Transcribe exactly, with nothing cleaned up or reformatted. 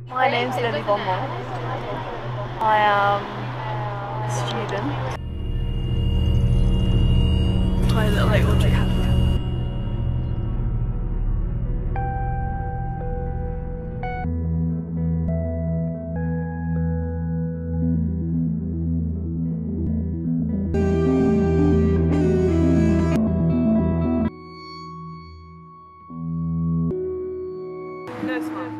My name's Lily Bonmore. I am a student. Tiny little like Audrey Hepburn. No smart.